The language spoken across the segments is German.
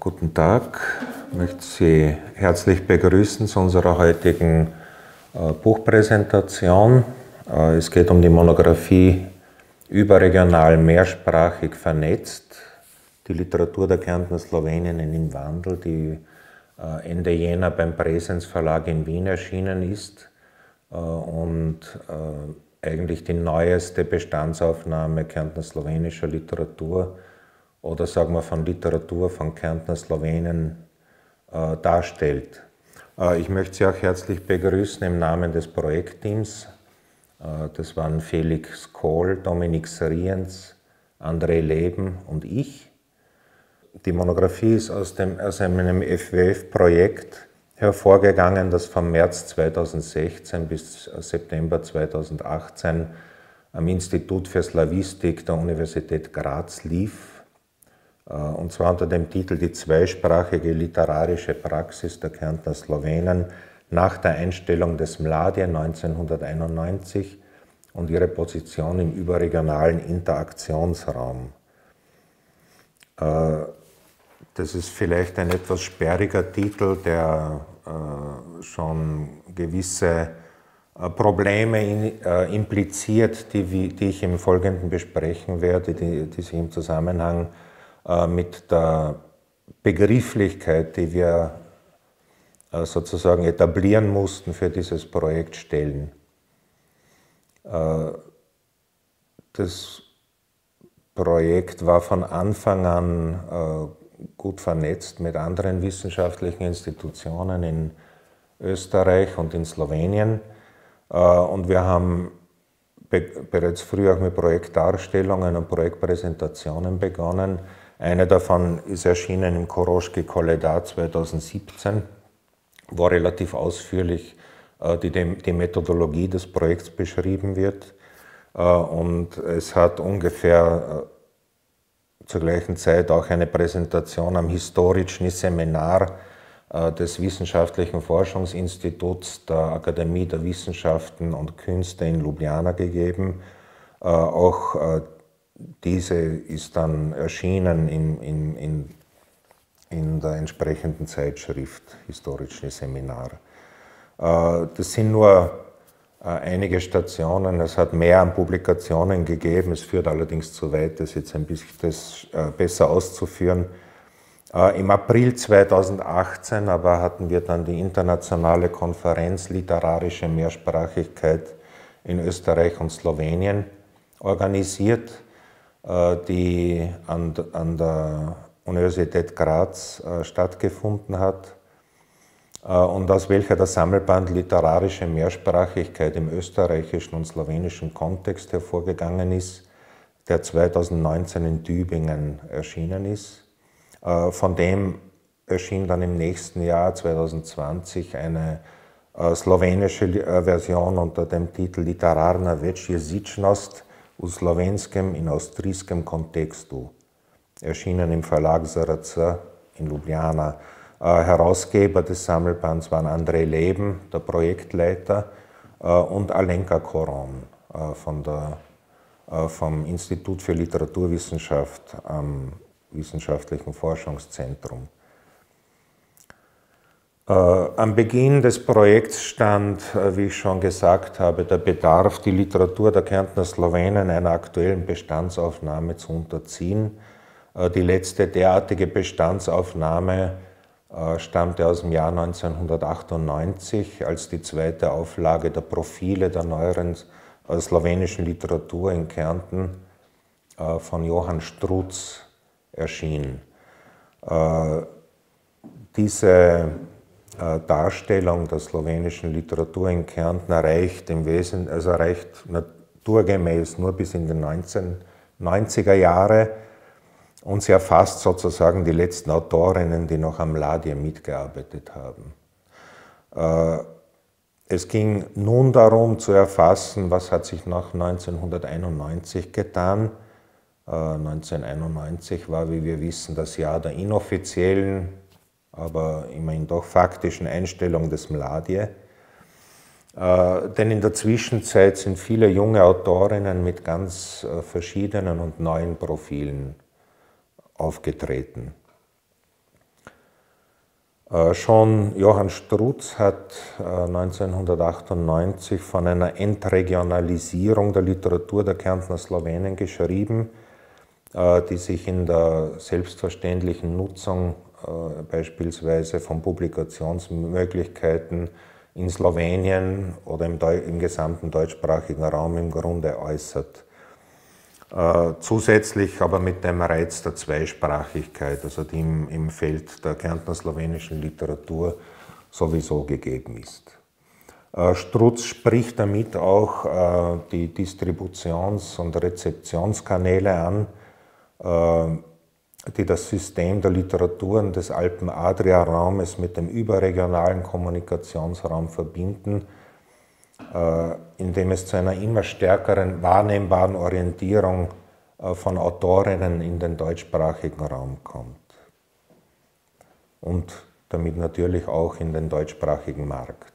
Guten Tag, ich möchte Sie herzlich begrüßen zu unserer heutigen Buchpräsentation. Es geht um die Monographie Überregional mehrsprachig vernetzt, die Literatur der Kärntner Slowenen im Wandel, die Ende Jänner beim Praesens Verlag in Wien erschienen ist und eigentlich die neueste Bestandsaufnahme Kärntner slowenischer Literatur oder sagen wir von Literatur von Kärntner Slowenen darstellt. Ich möchte Sie auch herzlich begrüßen im Namen des Projektteams. Das waren Felix Kohl, Dominik Sriens, André Leben und ich. Die Monographie ist aus einem FWF-Projekt hervorgegangen, das vom März 2016 bis September 2018 am Institut für Slawistik der Universität Graz lief. Und zwar unter dem Titel Die zweisprachige literarische Praxis der Kärntner Slowenen nach der Einstellung des Mladje 1991 und ihre Position im überregionalen Interaktionsraum. Das ist vielleicht ein etwas sperriger Titel, der schon gewisse Probleme impliziert, die ich im Folgenden besprechen werde, die sich im Zusammenhang mit der Begrifflichkeit, die wir sozusagen etablieren mussten für dieses Projekt stellen. Das Projekt war von Anfang an gut vernetzt mit anderen wissenschaftlichen Institutionen in Österreich und in Slowenien. Und wir haben bereits früh auch mit Projektdarstellungen und Projektpräsentationen begonnen. Eine davon ist erschienen im Koroški Koledar 2017, wo relativ ausführlich die Methodologie des Projekts beschrieben wird. Und es hat ungefähr zur gleichen Zeit auch eine Präsentation am historischen Seminar des Wissenschaftlichen Forschungsinstituts der Akademie der Wissenschaften und Künste in Ljubljana gegeben. Auch diese ist dann erschienen in der entsprechenden Zeitschrift Historische Seminar. Das sind nur einige Stationen, es hat mehr an Publikationen gegeben, es führt allerdings zu weit, das jetzt ein bisschen besser auszuführen. Im April 2018 aber hatten wir dann die internationale Konferenz Literarische Mehrsprachigkeit in Österreich und Slowenien organisiert, die an der Universität Graz stattgefunden hat und aus welcher der Sammelband Literarische Mehrsprachigkeit im österreichischen und slowenischen Kontext hervorgegangen ist, der 2019 in Tübingen erschienen ist. Von dem erschien dann im nächsten Jahr 2020 eine slowenische Version unter dem Titel Literarna večjezičnost u slovenskem in avstrijskem kontekstu, erschienen im Verlag SRC in Ljubljana. Herausgeber des Sammelbands waren André Leben, der Projektleiter, und Alenka Koron vom Institut für Literaturwissenschaft am Wissenschaftlichen Forschungszentrum. Am Beginn des Projekts stand, wie ich schon gesagt habe, der Bedarf, die Literatur der Kärntner Slowenen einer aktuellen Bestandsaufnahme zu unterziehen. Die letzte derartige Bestandsaufnahme stammte aus dem Jahr 1998, als die zweite Auflage der Profile der neueren slowenischen Literatur in Kärnten von Johann Strutz erschien. Diese Darstellung der slowenischen Literatur in Kärnten erreicht naturgemäß nur bis in die 1990er Jahre und sie erfasst sozusagen die letzten Autorinnen, die noch am Mladje mitgearbeitet haben. Es ging nun darum zu erfassen, was hat sich nach 1991 getan. 1991 war, wie wir wissen, das Jahr der inoffiziellen, aber immerhin doch faktischen Einstellung des Mladje. Denn in der Zwischenzeit sind viele junge Autorinnen mit ganz verschiedenen und neuen Profilen aufgetreten. Schon Johann Strutz hat 1998 von einer Entregionalisierung der Literatur der Kärntner Slowenen geschrieben, die sich in der selbstverständlichen Nutzung beispielsweise von Publikationsmöglichkeiten in Slowenien oder im gesamten deutschsprachigen Raum im Grunde äußert. Zusätzlich aber mit dem Reiz der Zweisprachigkeit, also die im Feld der Kärntner slowenischen Literatur sowieso gegeben ist. Strutz spricht damit auch die Distributions- und Rezeptionskanäle an, die das System der Literaturen des Alpen-Adria-Raumes mit dem überregionalen Kommunikationsraum verbinden, indem es zu einer immer stärkeren wahrnehmbaren Orientierung von Autorinnen in den deutschsprachigen Raum kommt. Und damit natürlich auch in den deutschsprachigen Markt.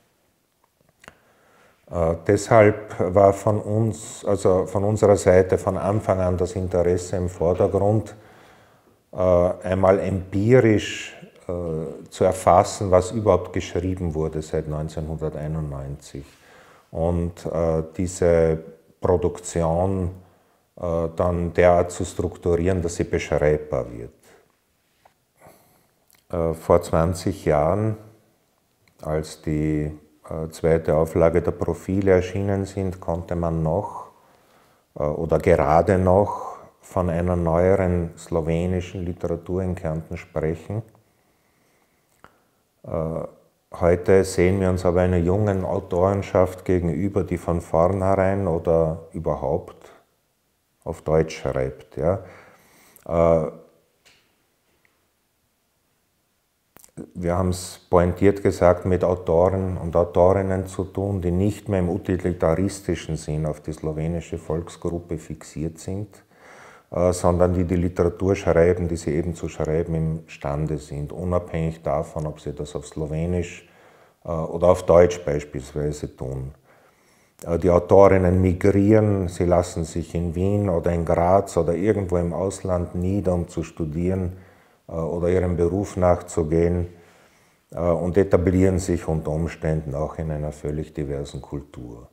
Deshalb war von uns, also von unserer Seite von Anfang an das Interesse im Vordergrund, einmal empirisch zu erfassen, was überhaupt geschrieben wurde seit 1991 und diese Produktion dann derart zu strukturieren, dass sie beschreibbar wird. Vor 20 Jahren, als die zweite Auflage der Profile erschienen sind, konnte man noch oder gerade noch von einer neueren slowenischen Literatur in Kärnten sprechen. Heute sehen wir uns aber einer jungen Autorenschaft gegenüber, die von vornherein oder überhaupt auf Deutsch schreibt. Ja. Wir haben es pointiert gesagt, mit Autoren und Autorinnen zu tun, die nicht mehr im utilitaristischen Sinn auf die slowenische Volksgruppe fixiert sind, sondern die Literatur schreiben, die sie eben zu schreiben imstande sind, unabhängig davon, ob sie das auf Slowenisch oder auf Deutsch beispielsweise tun. Die Autorinnen migrieren, sie lassen sich in Wien oder in Graz oder irgendwo im Ausland nieder, um zu studieren oder ihrem Beruf nachzugehen und etablieren sich unter Umständen auch in einer völlig diversen Kultur.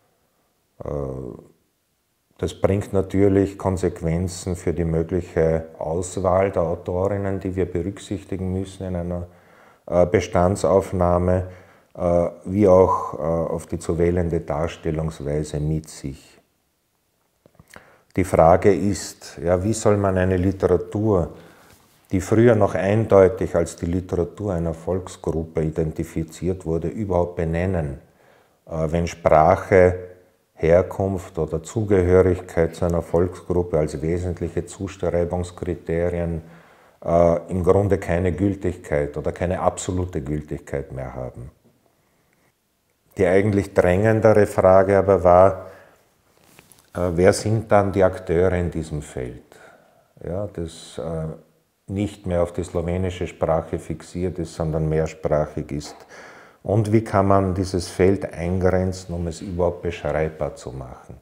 Das bringt natürlich Konsequenzen für die mögliche Auswahl der Autorinnen, die wir berücksichtigen müssen in einer Bestandsaufnahme, wie auch auf die zu wählende Darstellungsweise mit sich. Die Frage ist, ja, wie soll man eine Literatur, die früher noch eindeutig als die Literatur einer Volksgruppe identifiziert wurde, überhaupt benennen, wenn Sprache, Herkunft oder Zugehörigkeit zu einer Volksgruppe als wesentliche Zustrebungskriterien im Grunde keine Gültigkeit oder keine absolute Gültigkeit mehr haben. Die eigentlich drängendere Frage aber war, wer sind dann die Akteure in diesem Feld, ja, das nicht mehr auf die slowenische Sprache fixiert ist, sondern mehrsprachig ist. Und wie kann man dieses Feld eingrenzen, um es überhaupt beschreibbar zu machen?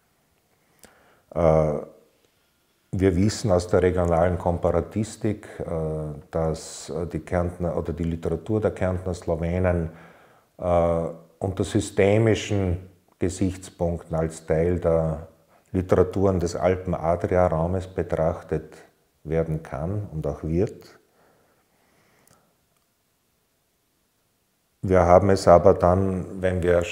Wir wissen aus der regionalen Komparatistik, dass die Literatur der Kärntner Slowenen unter systemischen Gesichtspunkten als Teil der Literaturen des Alpen-Adria-Raumes betrachtet werden kann und auch wird. Wir haben es aber dann, wenn wir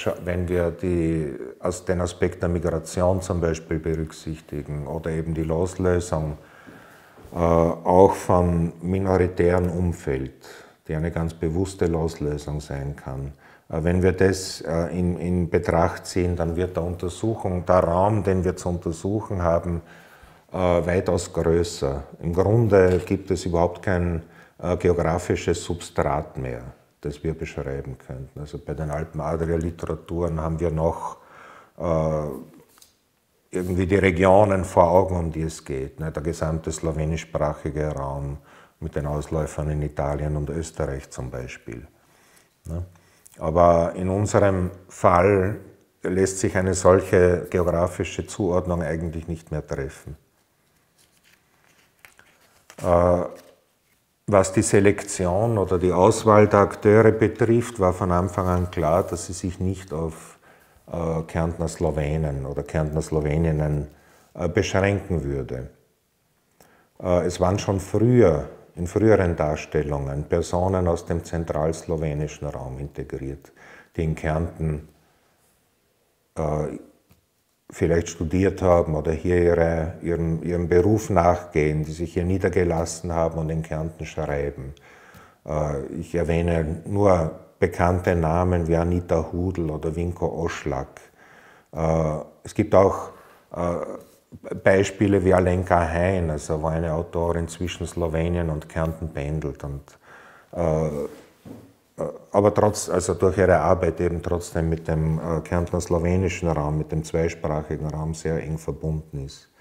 den Aspekt der Migration zum Beispiel berücksichtigen oder eben die Loslösung auch von minoritären Umfeld, die eine ganz bewusste Loslösung sein kann. Wenn wir das in Betracht ziehen, dann wird der Raum, den wir zu untersuchen haben, weitaus größer. Im Grunde gibt es überhaupt kein geografisches Substrat mehr, das wir beschreiben könnten. Also bei den Alpen-Adria-Literaturen haben wir noch irgendwie die Regionen vor Augen, um die es geht. Ne? Der gesamte slowenischsprachige Raum mit den Ausläufern in Italien und Österreich zum Beispiel. Ne? Aber in unserem Fall lässt sich eine solche geografische Zuordnung eigentlich nicht mehr treffen. Was die Selektion oder die Auswahl der Akteure betrifft, war von Anfang an klar, dass sie sich nicht auf Kärntner Slowenen oder Kärntner Sloweninnen beschränken würde. Es waren schon früher, in früheren Darstellungen, Personen aus dem zentralslowenischen Raum integriert, die in Kärnten vielleicht studiert haben oder hier ihrem Beruf nachgehen, die sich hier niedergelassen haben und in Kärnten schreiben. Ich erwähne nur bekannte Namen wie Anita Hudl oder Vinko Oschlak. Es gibt auch Beispiele wie Alenka Hein, also wo eine Autorin zwischen Slowenien und Kärnten pendelt und aber also durch ihre Arbeit eben trotzdem mit dem Kärntner slowenischen Raum, mit dem zweisprachigen Raum sehr eng verbunden ist.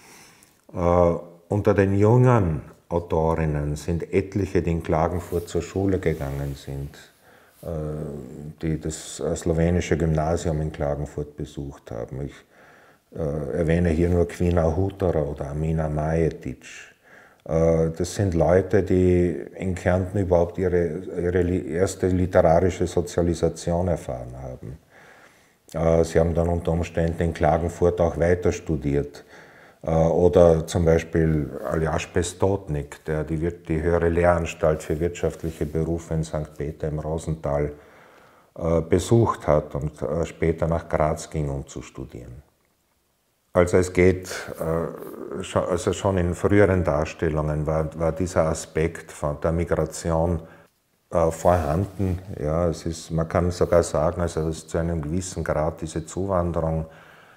Unter den jungen Autorinnen sind etliche, die in Klagenfurt zur Schule gegangen sind, die das slowenische Gymnasium in Klagenfurt besucht haben. Ich erwähne hier nur Kvina Hutara oder Amina Majetic. Das sind Leute, die in Kärnten überhaupt ihre erste literarische Sozialisation erfahren haben. Sie haben dann unter Umständen in Klagenfurt auch weiter studiert. Oder zum Beispiel Aljaž Pestotnik, der die Höhere Lehranstalt für wirtschaftliche Berufe in St. Peter im Rosental besucht hat und später nach Graz ging, um zu studieren. Also es geht, also schon in früheren Darstellungen war dieser Aspekt von der Migration vorhanden. Ja, man kann sogar sagen, also dass zu einem gewissen Grad diese Zuwanderung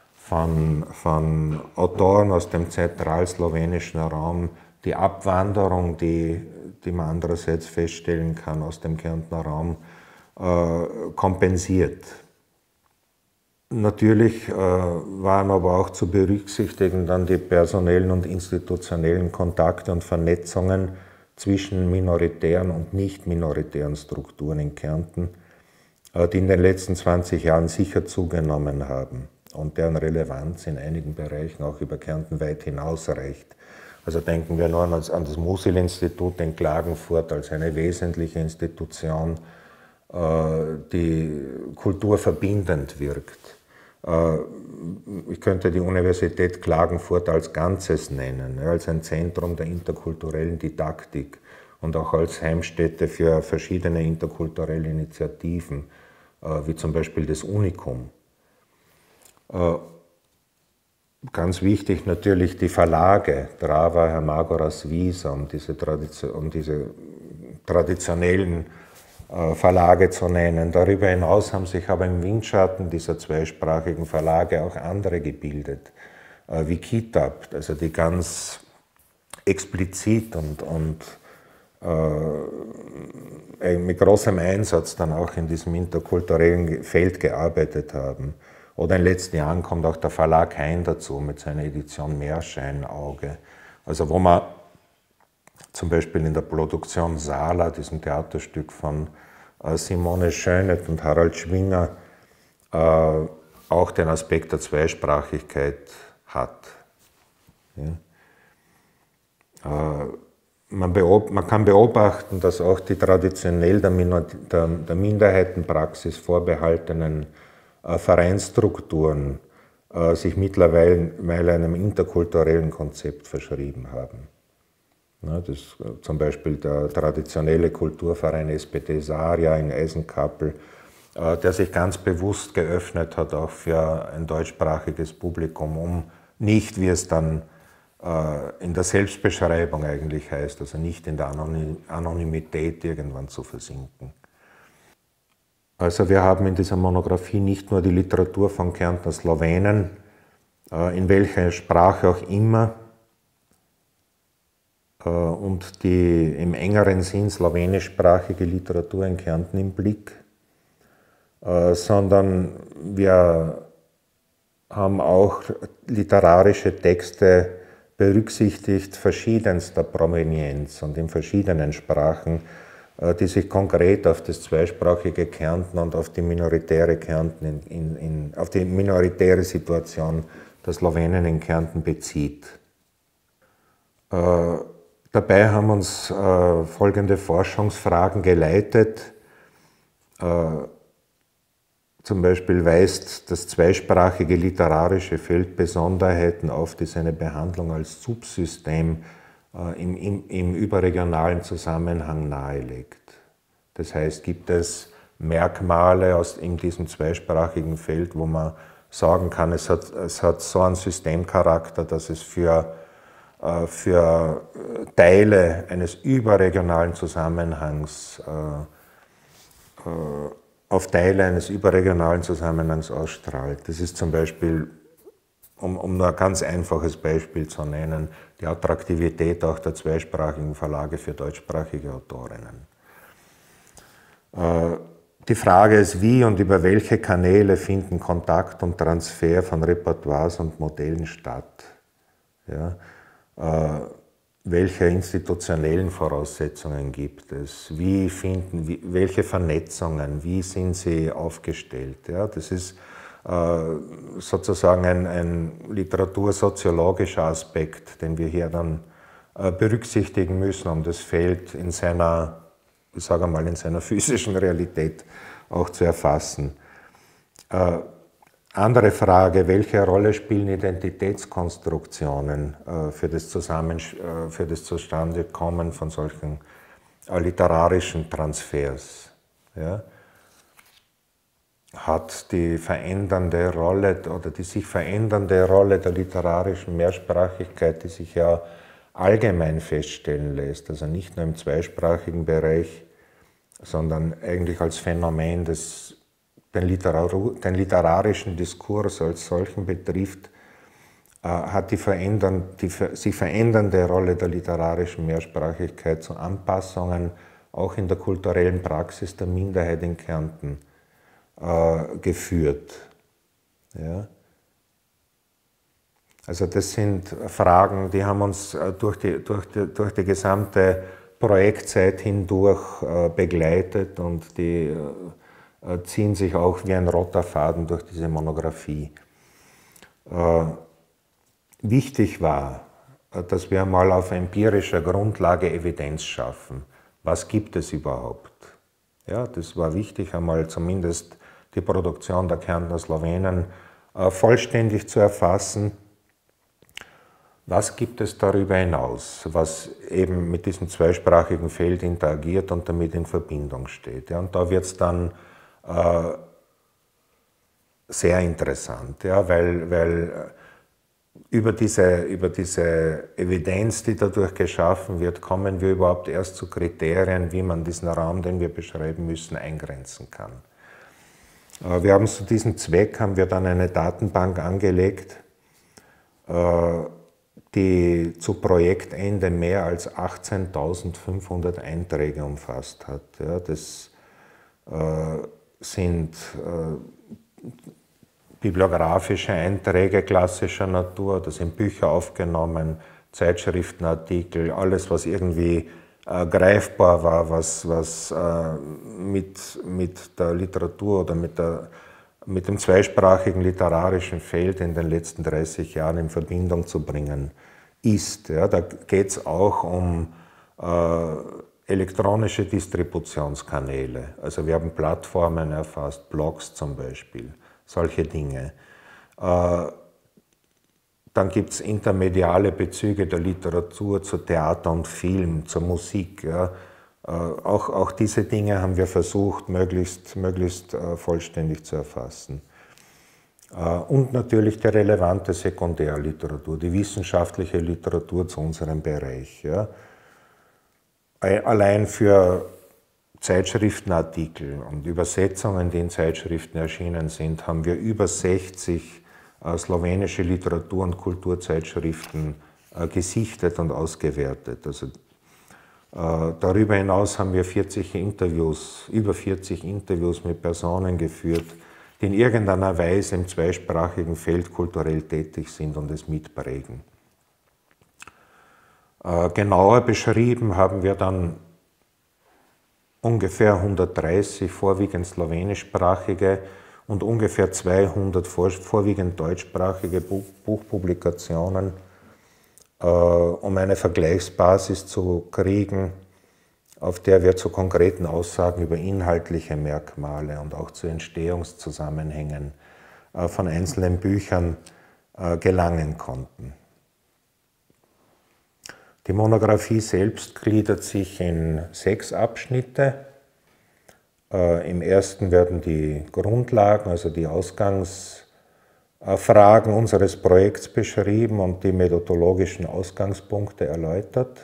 von Autoren aus dem zentralslowenischen Raum, die Abwanderung, die man andererseits feststellen kann aus dem Kärntner Raum, kompensiert. Natürlich waren aber auch zu berücksichtigen dann die personellen und institutionellen Kontakte und Vernetzungen zwischen minoritären und nicht minoritären Strukturen in Kärnten, die in den letzten 20 Jahren sicher zugenommen haben und deren Relevanz in einigen Bereichen auch über Kärnten weit hinausreicht. Also denken wir nur an das Musil-Institut in Klagenfurt als eine wesentliche Institution, die kulturverbindend wirkt. Ich könnte die Universität Klagenfurt als Ganzes nennen, als ein Zentrum der interkulturellen Didaktik und auch als Heimstätte für verschiedene interkulturelle Initiativen, wie zum Beispiel das Unikum. Ganz wichtig natürlich die Verlage, Drava, Hermagoras, Wiesa, um diese traditionellen Verlage zu nennen. Darüber hinaus haben sich aber im Windschatten dieser zweisprachigen Verlage auch andere gebildet, wie Kitab, also die ganz explizit und mit großem Einsatz dann auch in diesem interkulturellen Feld gearbeitet haben. Oder in den letzten Jahren kommt auch der Verlag Hein dazu mit seiner Edition Meerscheinauge, also wo man zum Beispiel in der Produktion Sala, diesem Theaterstück von Simone Schöneth und Harald Schwinger, auch den Aspekt der Zweisprachigkeit hat. Ja. Man kann beobachten, dass auch die traditionell der Minderheitenpraxis vorbehaltenen Vereinsstrukturen sich mittlerweile einem interkulturellen Konzept verschrieben haben. Ja, das zum Beispiel der traditionelle Kulturverein SPD Saria in Eisenkappel, der sich ganz bewusst geöffnet hat auch für ein deutschsprachiges Publikum, um nicht, wie es dann in der Selbstbeschreibung eigentlich heißt, also nicht in der Anonymität irgendwann zu versinken. Also wir haben in dieser Monographie nicht nur die Literatur von Kärntner Slowenen, in welcher Sprache auch immer, und die im engeren Sinn slowenischsprachige Literatur in Kärnten im Blick, sondern wir haben auch literarische Texte berücksichtigt verschiedenster Provenienz und in verschiedenen Sprachen, die sich konkret auf das zweisprachige Kärnten und auf die minoritäre Kärnten auf die minoritäre Situation der Slowenen in Kärnten bezieht. Dabei haben uns folgende Forschungsfragen geleitet. Zum Beispiel weist das zweisprachige literarische Feld Besonderheiten auf, die seine Behandlung als Subsystem im überregionalen Zusammenhang nahelegt. Das heißt, gibt es Merkmale in diesem zweisprachigen Feld, wo man sagen kann, es hat so einen Systemcharakter, dass es für Teile eines überregionalen Zusammenhangs auf Teile eines überregionalen Zusammenhangs ausstrahlt. Das ist zum Beispiel, um nur ein ganz einfaches Beispiel zu nennen, die Attraktivität auch der zweisprachigen Verlage für deutschsprachige Autorinnen. Die Frage ist, wie und über welche Kanäle finden Kontakt und Transfer von Repertoires und Modellen statt? Ja, welche institutionellen Voraussetzungen gibt es? Welche Vernetzungen, wie sind sie aufgestellt? Ja, das ist sozusagen ein literatursoziologischer Aspekt, den wir hier dann berücksichtigen müssen, um das Feld in seiner, ich sage mal, in seiner physischen Realität auch zu erfassen. Andere Frage, welche Rolle spielen Identitätskonstruktionen für das Zustandekommen von solchen literarischen Transfers? Ja? Hat die verändernde Rolle oder die sich verändernde Rolle der literarischen Mehrsprachigkeit, die sich ja allgemein feststellen lässt, also nicht nur im zweisprachigen Bereich, sondern eigentlich als Phänomen, das den literarischen Diskurs als solchen betrifft, hat die sich verändernde Rolle der literarischen Mehrsprachigkeit zu Anpassungen auch in der kulturellen Praxis der Minderheit in Kärnten geführt. Ja? Also das sind Fragen, die haben uns durch die gesamte Projektzeit hindurch begleitet und die ziehen sich auch wie ein roter Faden durch diese Monographie. Wichtig war, dass wir mal auf empirischer Grundlage Evidenz schaffen. Was gibt es überhaupt? Ja, das war wichtig, einmal zumindest die Produktion der Kärntner Slowenen vollständig zu erfassen. Was gibt es darüber hinaus, was eben mit diesem zweisprachigen Feld interagiert und damit in Verbindung steht? Ja, und da wird es dann sehr interessant, ja, weil über diese Evidenz, die dadurch geschaffen wird, kommen wir überhaupt erst zu Kriterien, wie man diesen Raum, den wir beschreiben müssen, eingrenzen kann. Wir haben zu diesem Zweck dann eine Datenbank angelegt, die zu Projektende mehr als 18.500 Einträge umfasst hat. Ja, das sind bibliografische Einträge klassischer Natur, da sind Bücher aufgenommen, Zeitschriftenartikel, alles, was irgendwie greifbar war, was mit der Literatur oder mit dem zweisprachigen literarischen Feld in den letzten 30 Jahren in Verbindung zu bringen ist. Ja, da geht es auch um elektronische Distributionskanäle. Also wir haben Plattformen erfasst, Blogs zum Beispiel, solche Dinge. Dann gibt es intermediale Bezüge der Literatur zu Theater und Film, zur Musik. Ja. Auch diese Dinge haben wir versucht, möglichst vollständig zu erfassen. Und natürlich die relevante Sekundärliteratur, die wissenschaftliche Literatur zu unserem Bereich. Ja. Allein für Zeitschriftenartikel und Übersetzungen, die in Zeitschriften erschienen sind, haben wir über 60 slowenische Literatur- und Kulturzeitschriften gesichtet und ausgewertet. Also, darüber hinaus haben wir über 40 Interviews mit Personen geführt, die in irgendeiner Weise im zweisprachigen Feld kulturell tätig sind und es mitprägen. Genauer beschrieben haben wir dann ungefähr 130 vorwiegend slowenischsprachige und ungefähr 200 vorwiegend deutschsprachige Buchpublikationen um eine Vergleichsbasis zu kriegen, auf der wir zu konkreten Aussagen über inhaltliche Merkmale und auch zu Entstehungszusammenhängen von einzelnen Büchern gelangen konnten. Die Monographie selbst gliedert sich in 6 Abschnitte. Im ersten werden die Grundlagen, also die Ausgangsfragen unseres Projekts beschrieben und die methodologischen Ausgangspunkte erläutert.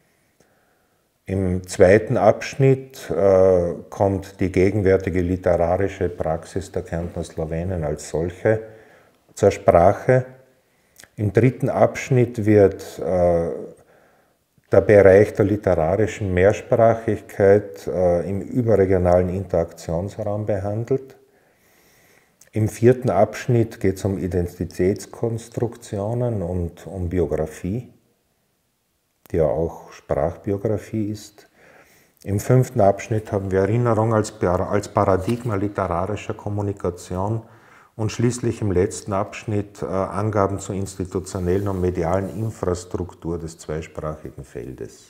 Im zweiten Abschnitt kommt die gegenwärtige literarische Praxis der Kärntner Slowenen als solche zur Sprache. Im dritten Abschnitt wird der Bereich der literarischen Mehrsprachigkeit im überregionalen Interaktionsraum behandelt. Im vierten Abschnitt geht es um Identitätskonstruktionen und um Biografie, die ja auch Sprachbiografie ist. Im fünften Abschnitt haben wir Erinnerung als Paradigma literarischer Kommunikation und schließlich im letzten Abschnitt Angaben zur institutionellen und medialen Infrastruktur des zweisprachigen Feldes.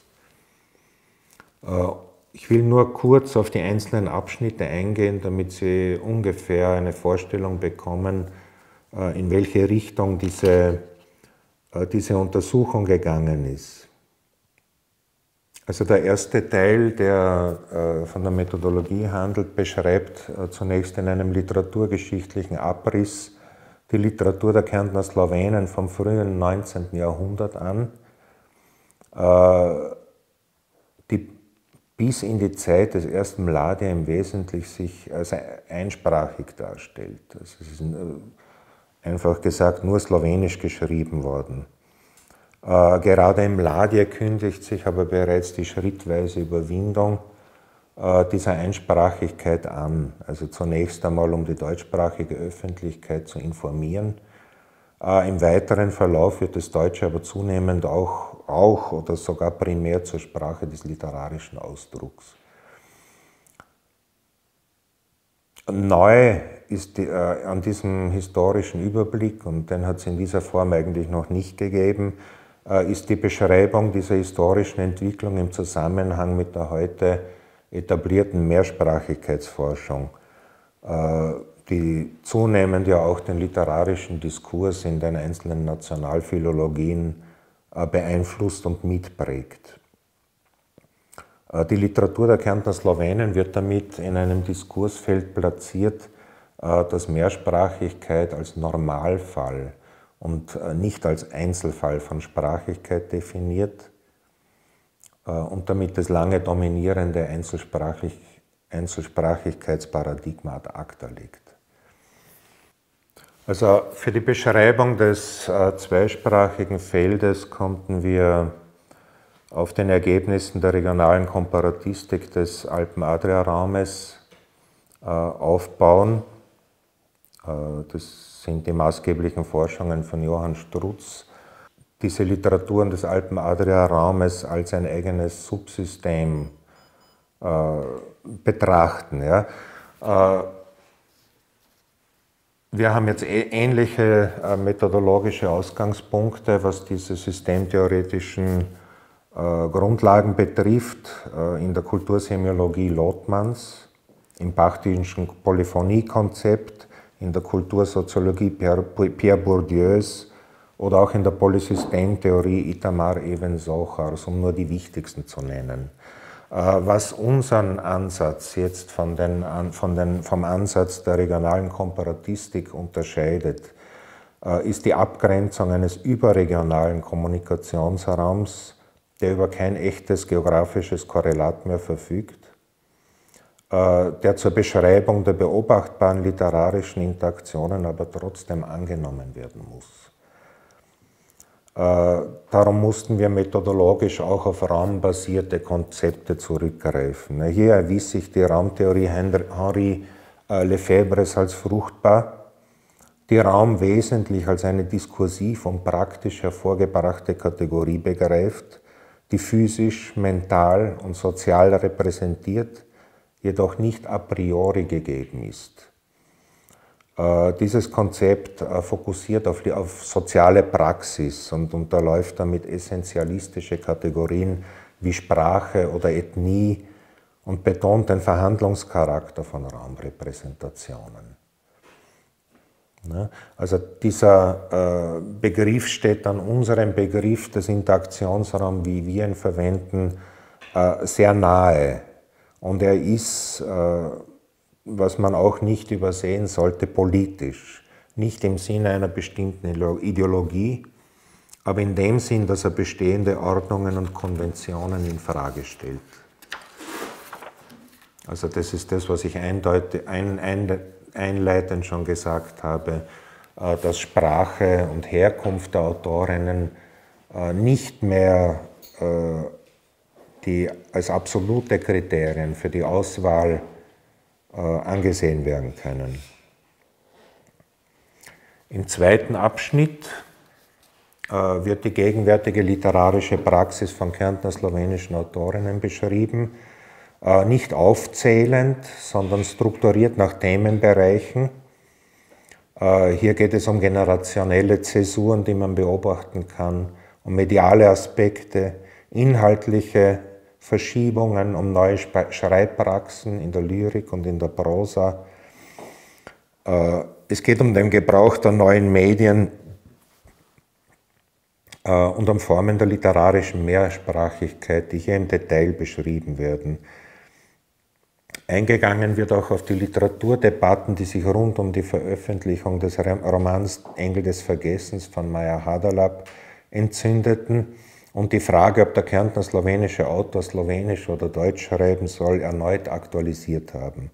Ich will nur kurz auf die einzelnen Abschnitte eingehen, damit Sie ungefähr eine Vorstellung bekommen, in welche Richtung diese Untersuchung gegangen ist. Also der erste Teil, der von der Methodologie handelt, beschreibt zunächst in einem literaturgeschichtlichen Abriss die Literatur der Kärntner Slowenen vom frühen 19. Jahrhundert an, die bis in die Zeit des ersten Mladia im Wesentlichen sich als einsprachig darstellt. Also es ist einfach gesagt nur slowenisch geschrieben worden. Gerade im Mladia kündigt sich aber bereits die schrittweise Überwindung dieser Einsprachigkeit an. Also zunächst einmal, um die deutschsprachige Öffentlichkeit zu informieren. Im weiteren Verlauf wird das Deutsche aber zunehmend auch oder sogar primär zur Sprache des literarischen Ausdrucks. Neu ist an diesem historischen Überblick, und den hat es in dieser Form eigentlich noch nicht gegeben, ist die Beschreibung dieser historischen Entwicklung im Zusammenhang mit der heute etablierten Mehrsprachigkeitsforschung, die zunehmend ja auch den literarischen Diskurs in den einzelnen Nationalphilologien beeinflusst und mitprägt. Die Literatur der Kärntner Slowenen wird damit in einem Diskursfeld platziert, das Mehrsprachigkeit als Normalfall und nicht als Einzelfall von Sprachigkeit definiert und damit das lange dominierende Einzelsprachigkeitsparadigma ad acta legt. Also für die Beschreibung des zweisprachigen Feldes konnten wir auf den Ergebnissen der regionalen Komparatistik des Alpen-Adria-Raumes aufbauen. Das sind die maßgeblichen Forschungen von Johann Strutz. Diese Literaturen des Alpen-Adria-Raumes als ein eigenes Subsystem betrachten. Ja. Wir haben jetzt ähnliche methodologische Ausgangspunkte, was diese systemtheoretischen Grundlagen betrifft, in der Kultursemiologie Lothmanns, im Bachtinschen Polyphoniekonzept, in der Kultursoziologie Pierre Bourdieus oder auch in der Polysystemtheorie Itamar Eben-Sochars, um nur die wichtigsten zu nennen. Was unseren Ansatz jetzt vom Ansatz der regionalen Komparatistik unterscheidet, ist die Abgrenzung eines überregionalen Kommunikationsraums, der über kein echtes geografisches Korrelat mehr verfügt, der zur Beschreibung der beobachtbaren literarischen Interaktionen aber trotzdem angenommen werden muss. Darum mussten wir methodologisch auch auf raumbasierte Konzepte zurückgreifen. Hier erwies sich die Raumtheorie Henri Lefebvres als fruchtbar, die Raum wesentlich als eine diskursiv und praktisch hervorgebrachte Kategorie begreift, die physisch, mental und sozial repräsentiert, jedoch nicht a priori gegeben ist. Dieses Konzept fokussiert auf soziale Praxis und unterläuft damit essentialistische Kategorien wie Sprache oder Ethnie und betont den Verhandlungscharakter von Raumrepräsentationen. Also dieser Begriff steht an unserem Begriff des Interaktionsraums, wie wir ihn verwenden, sehr nahe. Und er ist, was man auch nicht übersehen sollte, politisch. Nicht im Sinne einer bestimmten Ideologie, aber in dem Sinn, dass er bestehende Ordnungen und Konventionen in Frage stellt. Also das ist das, was ich einleitend schon gesagt habe, dass Sprache und Herkunft der Autorinnen nicht mehr die als absolute Kriterien für die Auswahl angesehen werden können. Im zweiten Abschnitt wird die gegenwärtige literarische Praxis von Kärntner slowenischen Autorinnen beschrieben, nicht aufzählend, sondern strukturiert nach Themenbereichen. Hier geht es um generationelle Zäsuren, die man beobachten kann, um mediale Aspekte, inhaltliche Verschiebungen, um neue Schreibpraxen in der Lyrik und in der Prosa. Es geht um den Gebrauch der neuen Medien und um Formen der literarischen Mehrsprachigkeit, die hier im Detail beschrieben werden. Eingegangen wird auch auf die Literaturdebatten, die sich rund um die Veröffentlichung des Romans Engel des Vergessens von Maja Hadalab entzündeten und die Frage, ob der Kärntner slowenische Autor slowenisch oder deutsch schreiben soll, erneut aktualisiert haben.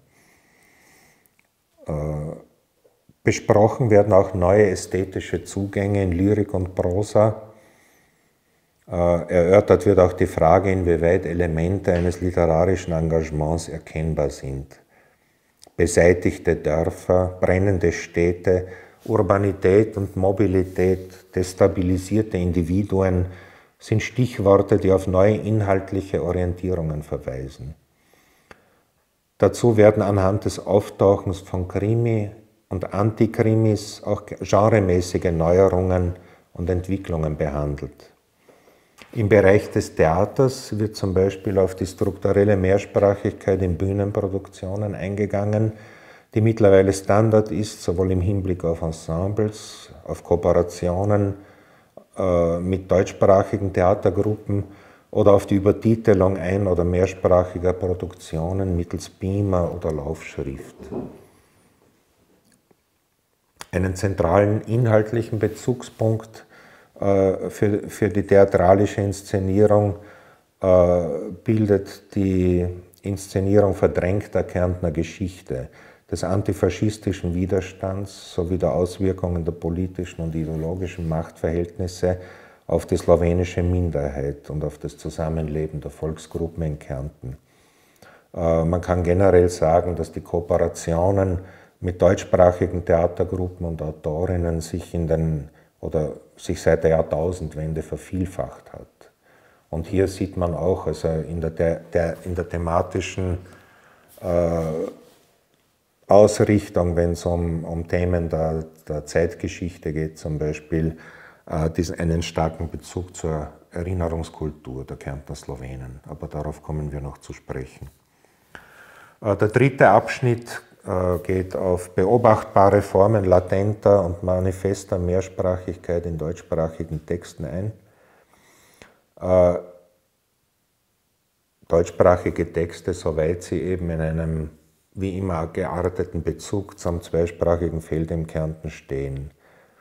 Besprochen werden auch neue ästhetische Zugänge in Lyrik und Prosa. Erörtert wird auch die Frage, inwieweit Elemente eines literarischen Engagements erkennbar sind. Beseitigte Dörfer, brennende Städte, Urbanität und Mobilität, destabilisierte Individuen sind Stichworte, die auf neue inhaltliche Orientierungen verweisen. Dazu werden anhand des Auftauchens von Krimi und Antikrimis auch genremäßige Neuerungen und Entwicklungen behandelt. Im Bereich des Theaters wird zum Beispiel auf die strukturelle Mehrsprachigkeit in Bühnenproduktionen eingegangen, die mittlerweile Standard ist, sowohl im Hinblick auf Ensembles, auf Kooperationen mit deutschsprachigen Theatergruppen oder auf die Übertitelung ein- oder mehrsprachiger Produktionen mittels Beamer oder Laufschrift. Einen zentralen inhaltlichen Bezugspunkt für die theatralische Inszenierung bildet die Inszenierung verdrängter Kärntner Geschichte, des antifaschistischen Widerstands sowie der Auswirkungen der politischen und ideologischen Machtverhältnisse auf die slowenische Minderheit und auf das Zusammenleben der Volksgruppen in Kärnten. Man kann generell sagen, dass die Kooperationen mit deutschsprachigen Theatergruppen und Autorinnen sich seit der Jahrtausendwende vervielfacht hat. Und hier sieht man auch, also in der thematischen Ausrichtung, wenn es um Themen der Zeitgeschichte geht, zum Beispiel einen starken Bezug zur Erinnerungskultur der Kärntner Slowenen. Aber darauf kommen wir noch zu sprechen. Der dritte Abschnitt geht auf beobachtbare Formen latenter und manifester Mehrsprachigkeit in deutschsprachigen Texten ein. Deutschsprachige Texte, soweit sie eben in einem wie immer gearteten Bezug zum zweisprachigen Feld im Kärnten stehen.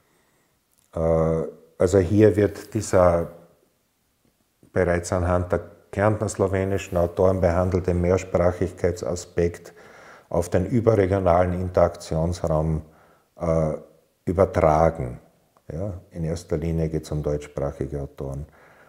Also hier wird dieser bereits anhand der Kärntner slowenischen Autoren behandelte Mehrsprachigkeitsaspekt auf den überregionalen Interaktionsraum übertragen. Ja, in erster Linie geht es um deutschsprachige Autoren.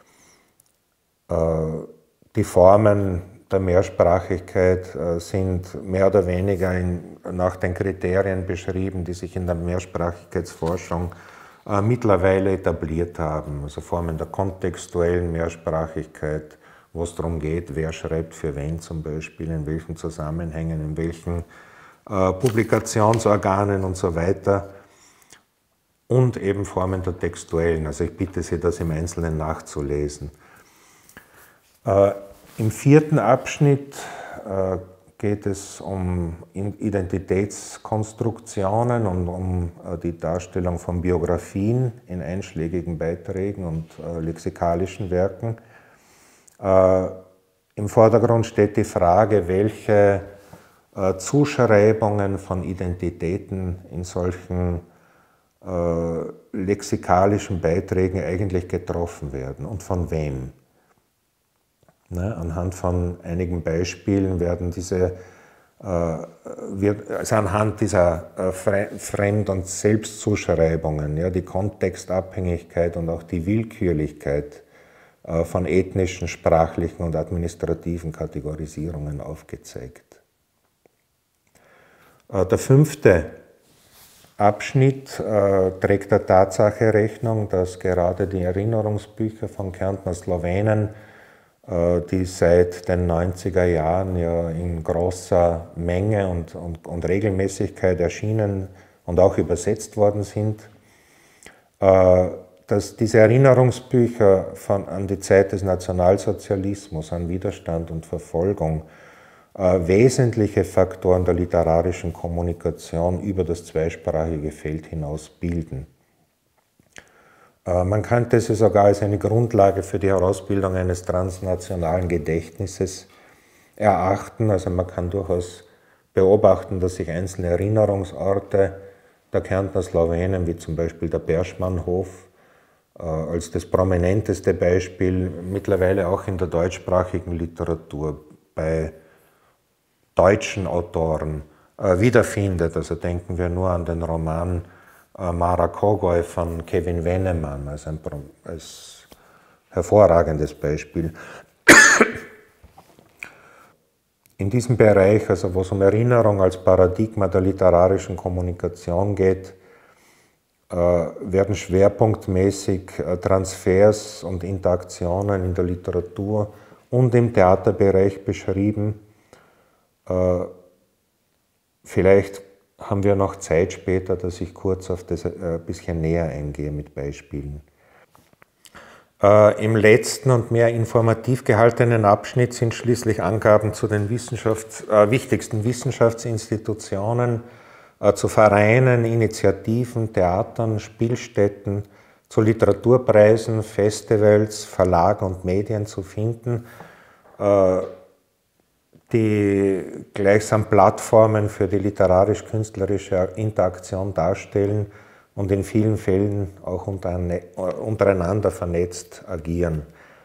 Die Formen der Mehrsprachigkeit sind mehr oder weniger nach den Kriterien beschrieben, die sich in der Mehrsprachigkeitsforschung mittlerweile etabliert haben. Also Formen der kontextuellen Mehrsprachigkeit, wo es darum geht, wer schreibt für wen zum Beispiel, in welchen Zusammenhängen, in welchen Publikationsorganen und so weiter und eben Formen der textuellen. Also ich bitte Sie, das im Einzelnen nachzulesen. Im 4. Abschnitt geht es um Identitätskonstruktionen und um die Darstellung von Biografien in einschlägigen Beiträgen und lexikalischen Werken. Im Vordergrund steht die Frage, welche Zuschreibungen von Identitäten in solchen lexikalischen Beiträgen eigentlich getroffen werden und von wem. Anhand von einigen Beispielen werden anhand dieser Fremd- und Selbstzuschreibungen, die Kontextabhängigkeit und auch die Willkürlichkeit von ethnischen, sprachlichen und administrativen Kategorisierungen aufgezeigt. Der 5. Abschnitt trägt der Tatsache Rechnung, dass gerade die Erinnerungsbücher von Kärntner Slowenen, die seit den 90er Jahren ja in großer Menge und Regelmäßigkeit erschienen und auch übersetzt worden sind, dass diese Erinnerungsbücher an die Zeit des Nationalsozialismus, an Widerstand und Verfolgung, wesentliche Faktoren der literarischen Kommunikation über das zweisprachige Feld hinaus bilden. Man könnte sie sogar als eine Grundlage für die Herausbildung eines transnationalen Gedächtnisses erachten. Also man kann durchaus beobachten, dass sich einzelne Erinnerungsorte der Kärntner Slowenen, wie zum Beispiel der Berschmannhof, als das prominenteste Beispiel mittlerweile auch in der deutschsprachigen Literatur bei deutschen Autoren wiederfindet. Also denken wir nur an den Roman Mara Kogoj von Kevin Wennemann als hervorragendes Beispiel. In diesem Bereich, also wo es um Erinnerung als Paradigma der literarischen Kommunikation geht, werden schwerpunktmäßig Transfers und Interaktionen in der Literatur und im Theaterbereich beschrieben. Vielleicht haben wir noch Zeit später, dass ich kurz auf das ein bisschen näher eingehe mit Beispielen. Im letzten und mehr informativ gehaltenen Abschnitt sind schließlich Angaben zu den wichtigsten Wissenschaftsinstitutionen, zu Vereinen, Initiativen, Theatern, Spielstätten, zu Literaturpreisen, Festivals, Verlagen und Medien zu finden, die gleichsam Plattformen für die literarisch-künstlerische Interaktion darstellen und in vielen Fällen auch untereinander vernetzt agieren.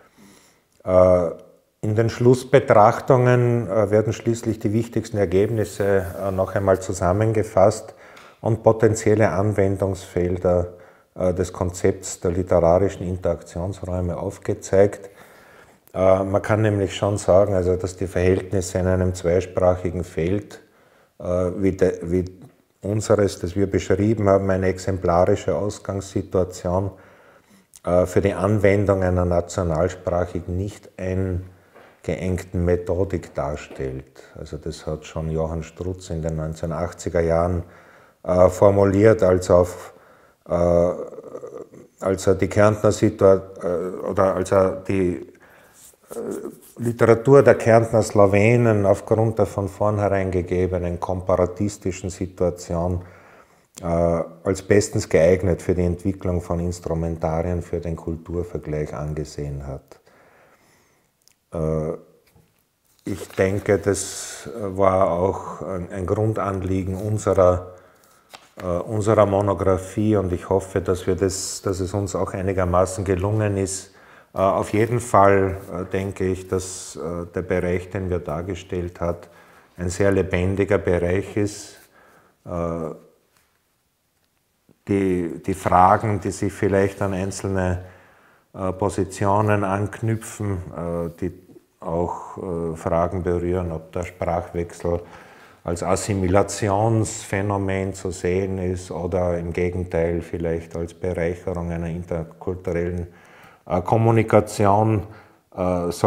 In den Schlussbetrachtungen werden schließlich die wichtigsten Ergebnisse noch einmal zusammengefasst und potenzielle Anwendungsfelder des Konzepts der literarischen Interaktionsräume aufgezeigt. Man kann nämlich schon sagen, also, dass die Verhältnisse in einem zweisprachigen Feld wie unseres, das wir beschrieben haben, eine exemplarische Ausgangssituation für die Anwendung einer nationalsprachigen, nicht eingeengten Methodik darstellt. Also das hat schon Johann Strutz in den 1980er Jahren formuliert, als er die Kärntner die Literatur der Kärntner Slowenen aufgrund der von vornherein gegebenen komparatistischen Situation als bestens geeignet für die Entwicklung von Instrumentarien für den Kulturvergleich angesehen hat. Ich denke, das war auch ein Grundanliegen unserer Monographie und ich hoffe, dass es uns auch einigermaßen gelungen ist. Auf jeden Fall denke ich, dass der Bereich, den wir dargestellt haben, ein sehr lebendiger Bereich ist. Die Fragen, die sich vielleicht an einzelne Positionen anknüpfen, die auch Fragen berühren, ob der Sprachwechsel als Assimilationsphänomen zu sehen ist oder im Gegenteil vielleicht als Bereicherung einer interkulturellen Kommunikation,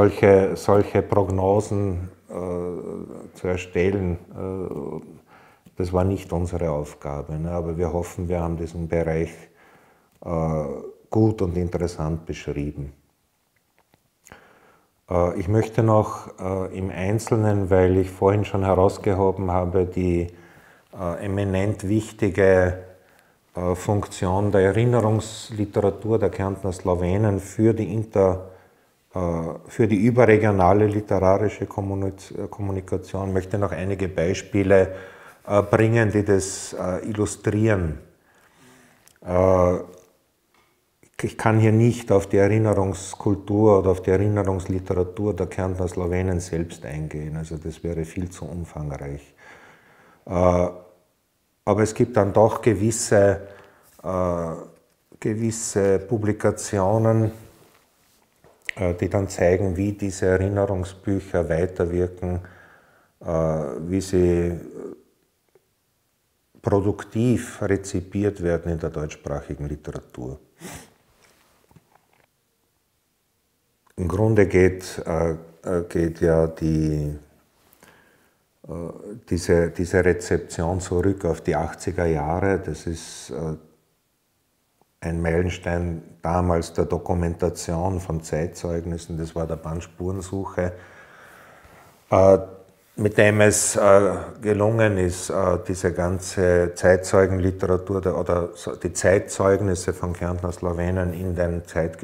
solche Prognosen zu erstellen, Das war nicht unsere Aufgabe, ne? Aber wir hoffen, wir haben diesen Bereich gut und interessant beschrieben. Ich möchte noch im Einzelnen, weil ich vorhin schon herausgehoben habe, die eminent wichtige Funktion der Erinnerungsliteratur der Kärntner Slawenen für die überregionale literarische Kommunikation, möchte noch einige Beispiele bringen, die das illustrieren. Ich kann hier nicht auf die Erinnerungskultur oder auf die Erinnerungsliteratur der Kärntner Slawenen selbst eingehen, also das wäre viel zu umfangreich. Aber es gibt dann doch gewisse Publikationen, die dann zeigen, wie diese Erinnerungsbücher weiterwirken, wie sie produktiv rezipiert werden in der deutschsprachigen Literatur. Im Grunde geht ja diese Rezeption zurück auf die 80er Jahre. Das ist ein Meilenstein damals der Dokumentation von Zeitzeugnissen. Das war der Band Spurensuche, mit dem es gelungen ist, diese ganze Zeitzeugenliteratur oder die Zeitzeugnisse von Kärntner Slawenen in den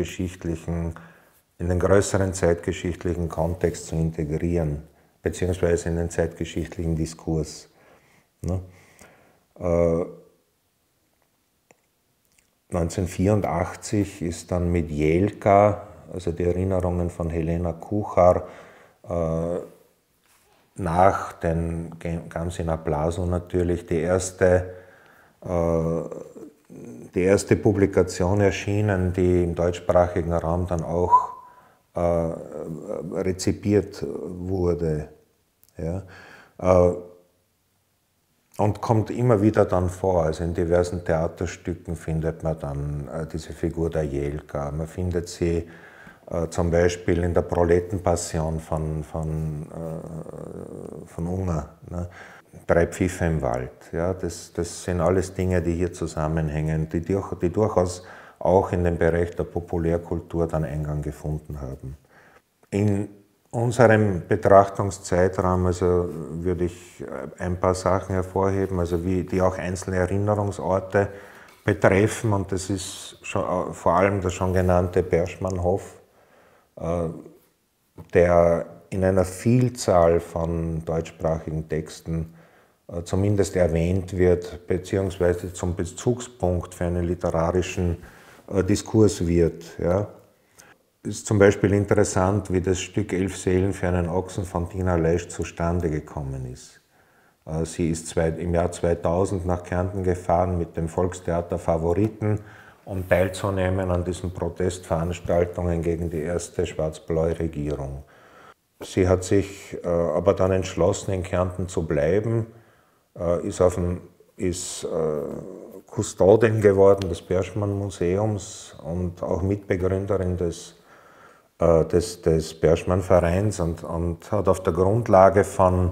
größeren zeitgeschichtlichen Kontext zu integrieren, beziehungsweise in den zeitgeschichtlichen Diskurs. Ne? 1984 ist dann mit Jelka, also die Erinnerungen von Helena Kuchar, nach den Gamsina Blaso natürlich die erste Publikation erschienen, die im deutschsprachigen Raum dann auch rezipiert wurde. Ja. Und kommt immer wieder dann vor, also in diversen Theaterstücken findet man dann diese Figur der Jelka. Man findet sie zum Beispiel in der Proletenpassion von Unger, ne? Drei Pfiffe im Wald. Ja? Das sind alles Dinge, die hier zusammenhängen, die durchaus auch in den Bereich der Populärkultur dann Eingang gefunden haben. In unserem Betrachtungszeitraum also würde ich ein paar Sachen hervorheben, also die auch einzelne Erinnerungsorte betreffen, und das ist vor allem der schon genannte Berschmannhof, der in einer Vielzahl von deutschsprachigen Texten zumindest erwähnt wird, beziehungsweise zum Bezugspunkt für einen literarischen Diskurs wird. Ja. Es ist zum Beispiel interessant, wie das Stück 11 Seelen für einen Ochsen von Tina Leisch zustande gekommen ist. Sie ist im Jahr 2000 nach Kärnten gefahren mit dem Volkstheater Favoriten, um teilzunehmen an diesen Protestveranstaltungen gegen die erste schwarz-blaue Regierung. Sie hat sich aber dann entschlossen, in Kärnten zu bleiben, ist Kustodin geworden des Berschmann-Museums und auch Mitbegründerin des Berschmann-Vereins und hat auf der Grundlage von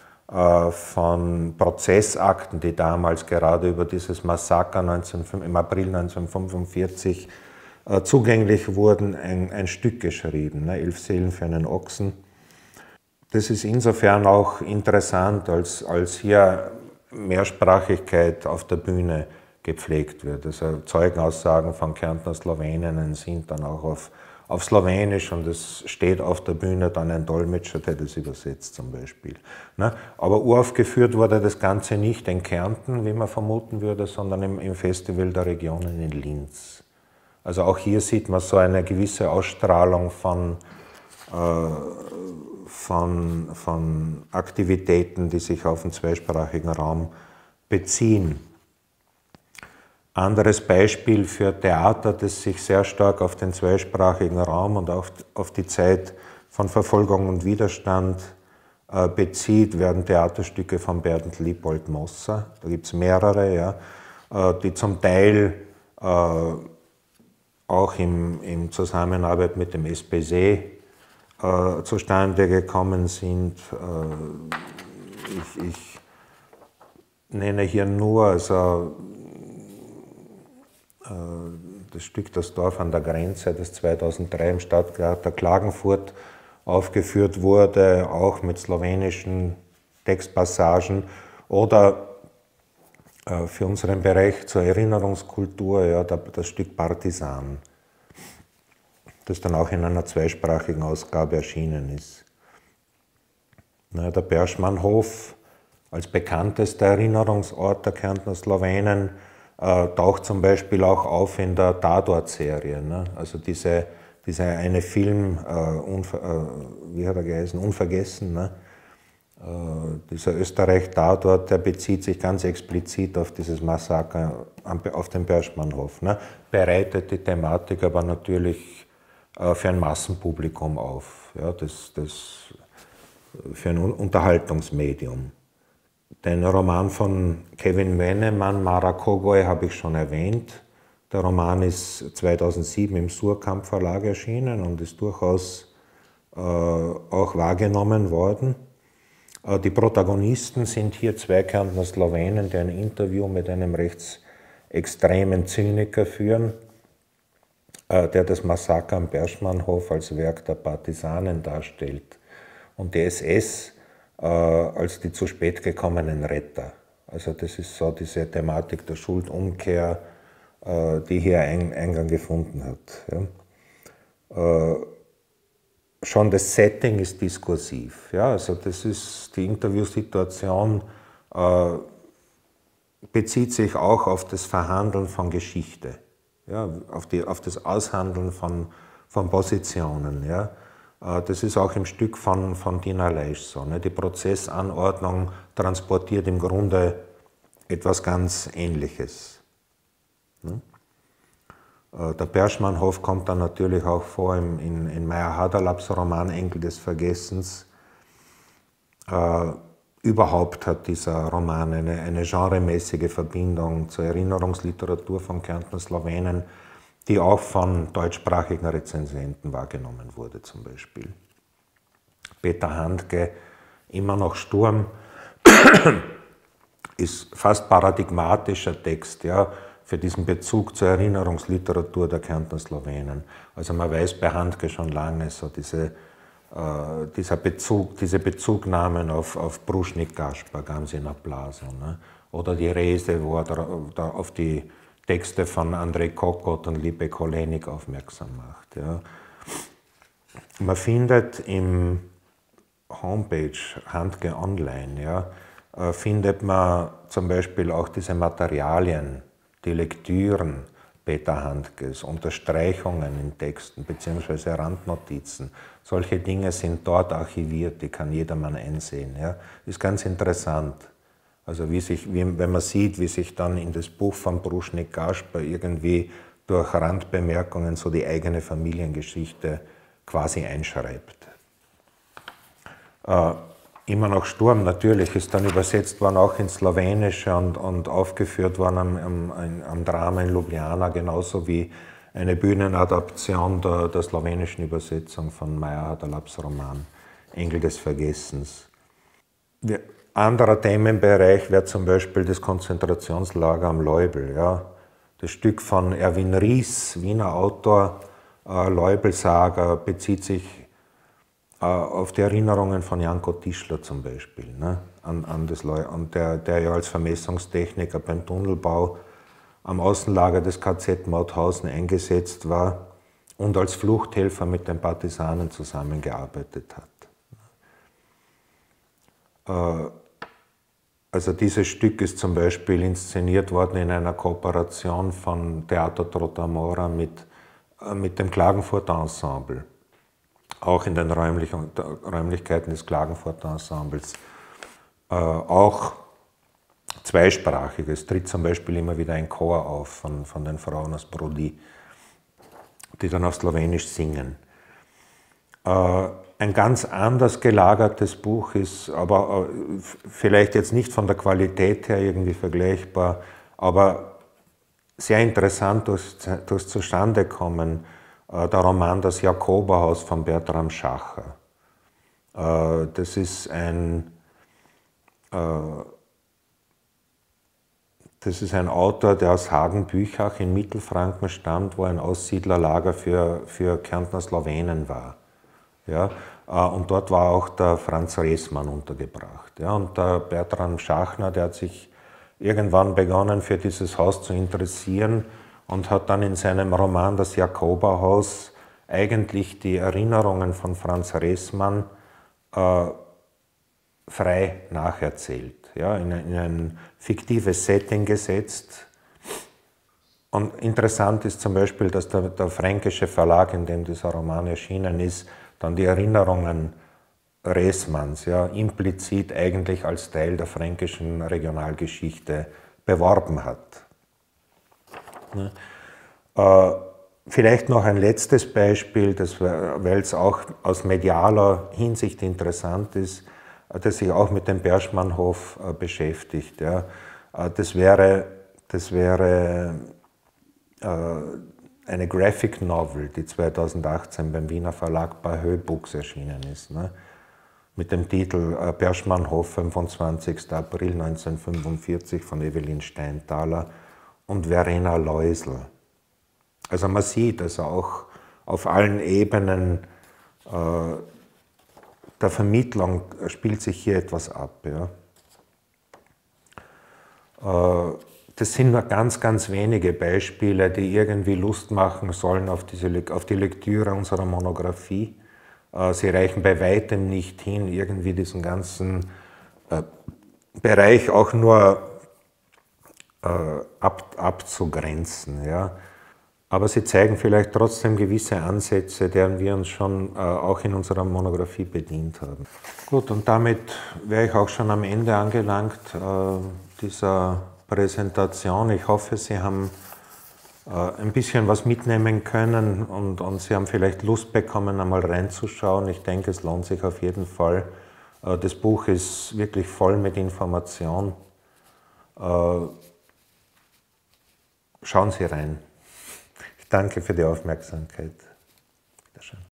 Prozessakten, die damals gerade über dieses Massaker im April 1945 zugänglich wurden, ein Stück geschrieben, ne? 11 Seelen für einen Ochsen. Das ist insofern auch interessant, als hier Mehrsprachigkeit auf der Bühne gepflegt wird. Also Zeugenaussagen von Kärntner Slaweninnen sind dann auch auf Slowenisch, und es steht auf der Bühne dann ein Dolmetscher, der das übersetzt zum Beispiel. Aber uraufgeführt wurde das Ganze nicht in Kärnten, wie man vermuten würde, sondern im Festival der Regionen in Linz. Also auch hier sieht man so eine gewisse Ausstrahlung von Aktivitäten, die sich auf den zweisprachigen Raum beziehen. Anderes Beispiel für Theater, das sich sehr stark auf den zweisprachigen Raum und auf die Zeit von Verfolgung und Widerstand bezieht, werden Theaterstücke von Bernd Liepold Mosser. Da gibt es mehrere, ja, die zum Teil auch in Zusammenarbeit mit dem SPC zustande gekommen sind. Ich nenne hier nur also, das Stück Das Dorf an der Grenze, das 2003 im Stadttheater Klagenfurt aufgeführt wurde, auch mit slowenischen Textpassagen, oder für unseren Bereich zur Erinnerungskultur, ja, das Stück Partisan, das dann auch in einer zweisprachigen Ausgabe erschienen ist. Na, der Berschmannhof als bekanntester Erinnerungsort der Kärntner Slowenen taucht zum Beispiel auch auf in der Tatort-Serie. Ne? Also dieser eine Film, wie hat er geheißen, Unvergessen, ne? Dieser Österreich-Tatort, der bezieht sich ganz explizit auf dieses Massaker auf dem Berschmannhof. Ne? Bereitet die Thematik aber natürlich für ein Massenpublikum auf, ja? Für ein Unterhaltungsmedium. Den Roman von Kevin Wennemann, Mara Kogoi, habe ich schon erwähnt. Der Roman ist 2007 im Surkamp Verlag erschienen und ist durchaus auch wahrgenommen worden. Die Protagonisten sind hier zwei Kärntner Slowenen, die ein Interview mit einem rechtsextremen Zyniker führen, der das Massaker am Berschmannhof als Werk der Partisanen darstellt und die SS als die zu spät gekommenen Retter. Also das ist so diese Thematik der Schuldumkehr, die hier Eingang gefunden hat. Ja. Schon das Setting ist diskursiv. Ja, also das ist die Interviewsituation, bezieht sich auch auf das Verhandeln von Geschichte, ja, auf das Aushandeln von Positionen. Ja. Das ist auch im Stück von Dina Leisch so. Ne. Die Prozessanordnung transportiert im Grunde etwas ganz Ähnliches. Ne. Der Berschmannhof kommt dann natürlich auch vor in Meyer Haderlaps Roman Enkel des Vergessens. Überhaupt hat dieser Roman eine genremäßige Verbindung zur Erinnerungsliteratur von Kärntner Slowenen, die auch von deutschsprachigen Rezensenten wahrgenommen wurde zum Beispiel. Peter Handke, Immer noch Sturm, ist fast paradigmatischer Text, ja, für diesen Bezug zur Erinnerungsliteratur der Kärntner Slowenen. Also man weiß bei Handke schon lange so diese Bezugnahmen auf Brušnik Gašpar, Gamzina Plaza, ne? Oder die Rese, wo er da auf die Texte von Andrej Kokot und Lipe Kolenik aufmerksam macht. Ja. Man findet im Homepage Handke Online, ja, findet man zum Beispiel auch diese Materialien, die Lektüren Peter Handkes, Unterstreichungen in Texten bzw. Randnotizen. Solche Dinge sind dort archiviert, die kann jedermann einsehen. Ja. Ist ganz interessant. Also wenn man sieht, wie sich dann in das Buch von Brušnik Gašpar irgendwie durch Randbemerkungen so die eigene Familiengeschichte quasi einschreibt. Immer noch Sturm natürlich ist dann übersetzt worden auch ins Slowenische und aufgeführt worden am Drama in Ljubljana, genauso wie eine Bühnenadaption der slowenischen Übersetzung von Meyer Haderlaps Roman Engel des Vergessens. Anderer Themenbereich wäre zum Beispiel das Konzentrationslager am Leubel. Ja. Das Stück von Erwin Ries, Wiener Autor, Leubel-Saga, bezieht sich auf die Erinnerungen von Janko Tischler zum Beispiel, ne, an das und der ja als Vermessungstechniker beim Tunnelbau am Außenlager des KZ Mauthausen eingesetzt war und als Fluchthelfer mit den Partisanen zusammengearbeitet hat. Also dieses Stück ist zum Beispiel inszeniert worden in einer Kooperation von Teatro Trotamora mit dem Klagenfurter Ensemble. Auch in den Räumlichkeiten des Klagenfurter Ensembles. Auch zweisprachig. Es tritt zum Beispiel immer wieder ein Chor auf von den Frauen aus Brody, die dann auf Slowenisch singen. Ein ganz anders gelagertes Buch ist, aber vielleicht jetzt nicht von der Qualität her irgendwie vergleichbar, aber sehr interessant durchs Zustandekommen, der Roman Das Jakoberhaus von Bertram Schacher. Das ist ein Das ist ein Autor, der aus Hagen-Büchach in Mittelfranken stammt, wo ein Aussiedlerlager für Kärntner Slawenen war. Ja, und dort war auch der Franz Reßmann untergebracht. Ja, und der Bertram Schachner, der hat sich irgendwann begonnen, für dieses Haus zu interessieren und hat dann in seinem Roman Das Jakoberhaus eigentlich die Erinnerungen von Franz Reßmann frei nacherzählt, ja, in ein fiktives Setting gesetzt. Und interessant ist zum Beispiel, dass der fränkische Verlag, in dem dieser Roman erschienen ist, dann die Erinnerungen Reßmanns ja, implizit eigentlich als Teil der fränkischen Regionalgeschichte beworben hat. Vielleicht noch ein letztes Beispiel, weil es auch aus medialer Hinsicht interessant ist, das sich auch mit dem Berschmannhof beschäftigt. Ja. Das wäre eine Graphic Novel, die 2018 beim Wiener Verlag Bahö Books erschienen ist, ne? Mit dem Titel Berschmannhof, 25. April 1945 von Evelyn Steinthaler und Verena Leusel. Also man sieht, also auch auf allen Ebenen der Vermittlung spielt sich hier etwas ab. Ja. Das sind nur ganz, ganz wenige Beispiele, die irgendwie Lust machen sollen auf die Lektüre unserer Monographie. Sie reichen bei weitem nicht hin, irgendwie diesen ganzen Bereich auch nur abzugrenzen. Ja. Aber sie zeigen vielleicht trotzdem gewisse Ansätze, deren wir uns schon auch in unserer Monographie bedient haben. Gut, und damit wäre ich auch schon am Ende angelangt dieser Präsentation. Ich hoffe, Sie haben ein bisschen was mitnehmen können und Sie haben vielleicht Lust bekommen, einmal reinzuschauen. Ich denke, es lohnt sich auf jeden Fall. Das Buch ist wirklich voll mit Information. Schauen Sie rein. Ich danke für die Aufmerksamkeit. Bitte schön.